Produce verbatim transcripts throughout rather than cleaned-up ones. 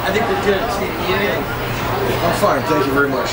I think we're good. Yeah. I'm fine, thank you very much.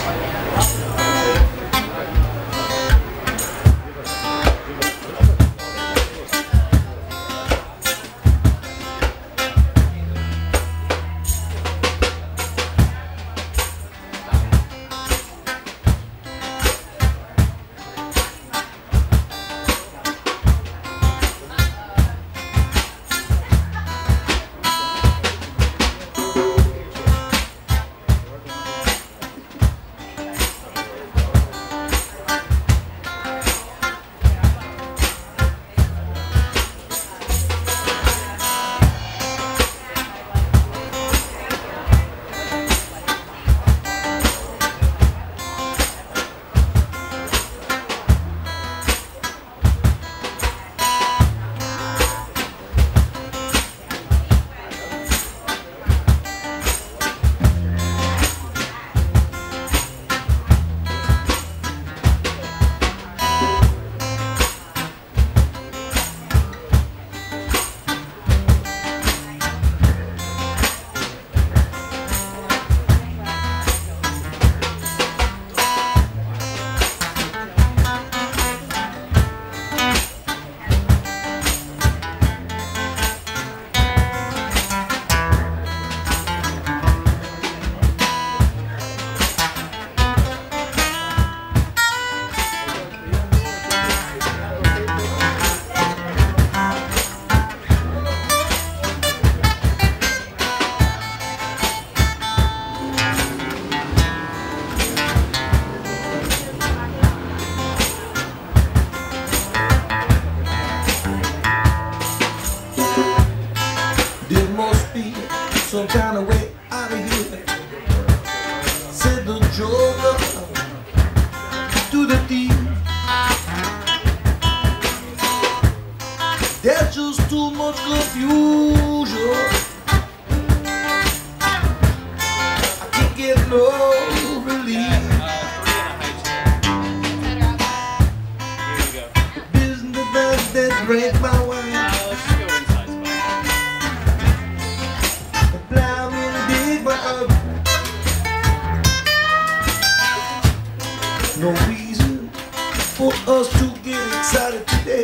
Some kind of way out of here, said the joker to the thief. There's just too much confusion. I can't get no relief. Business that break my wine. No reason for us to get excited today.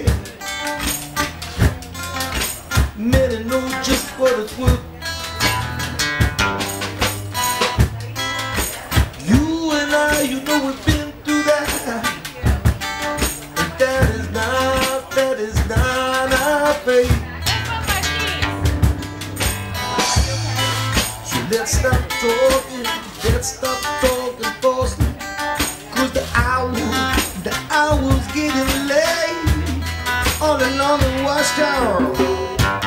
Many know just what it's worth. You and I, you know we've been through that. And that is not, that is not our fate. So let's stop talking, let's stop talking falsely. The hours, the hours getting late, all along the Watchtower.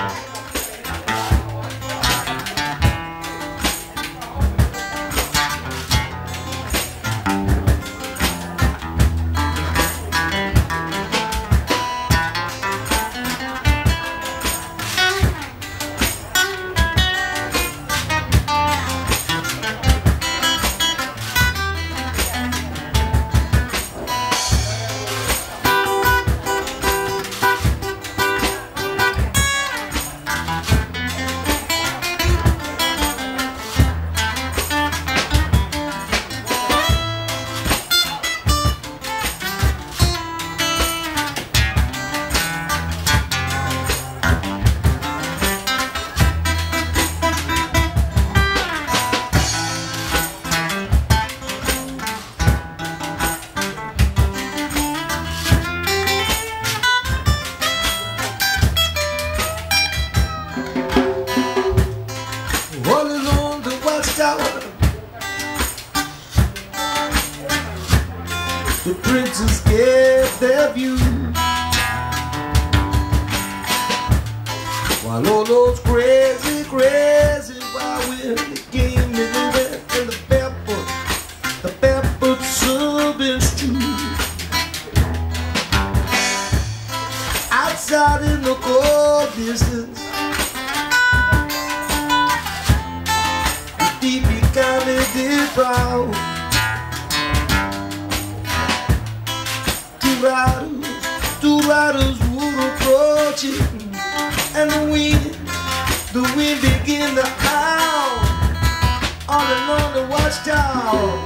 The princes get their view, while all those crazy, crazy wild willie game is living in the barefoot, the barefoot suburban street. Outside in the cold distance, the deep economy proud. Two riders, two riders would approach it, and the wind, the wind began to howl. Watchtower.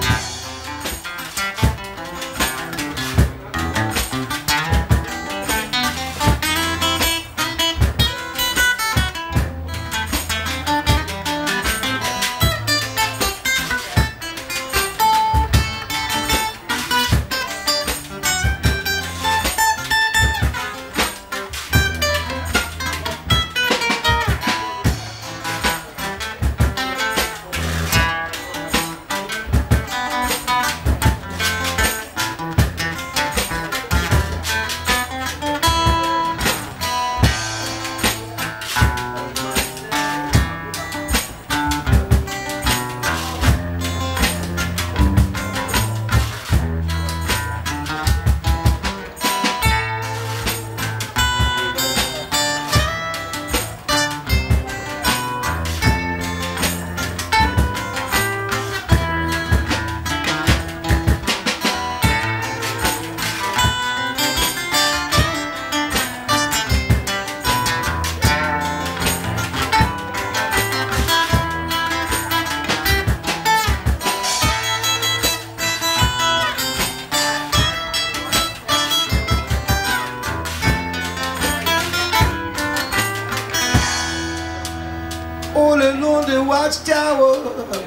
All alone the Watchtower.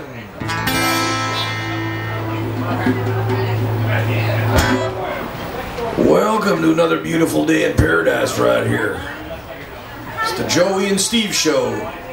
Welcome to another beautiful day in paradise right here. It's the Joey and Steve Show.